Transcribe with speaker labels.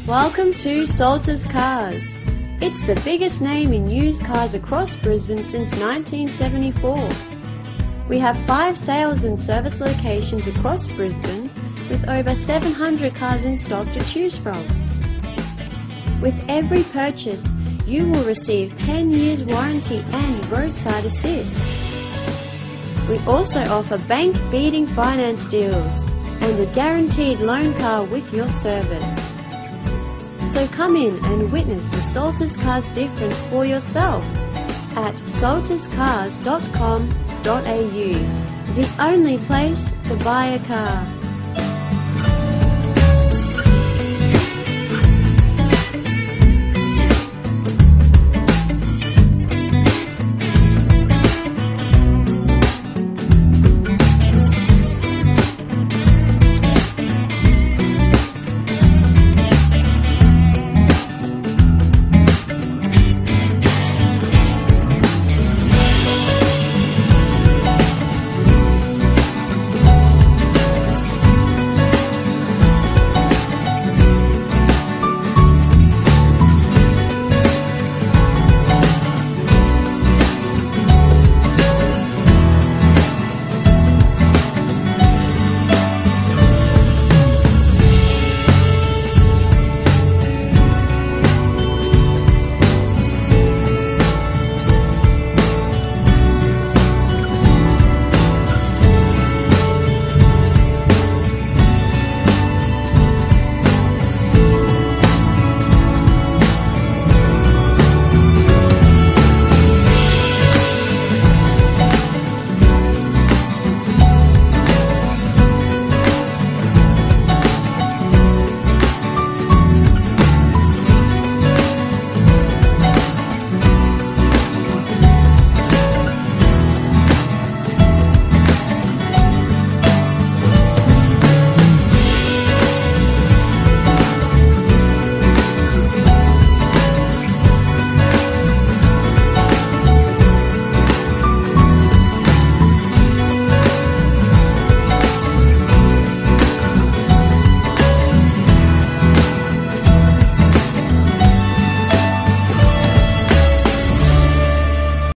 Speaker 1: Welcome to Salters Cars. It's the biggest name in used cars across Brisbane since 1974. We have 5 sales and service locations across Brisbane with over 700 cars in stock to choose from. With every purchase, you will receive 10 years warranty and roadside assist. We also offer bank-beating finance deals and a guaranteed loan car with your service. So come in and witness the Salters Cars difference for yourself at salterscars.com.au, the only place to buy a car.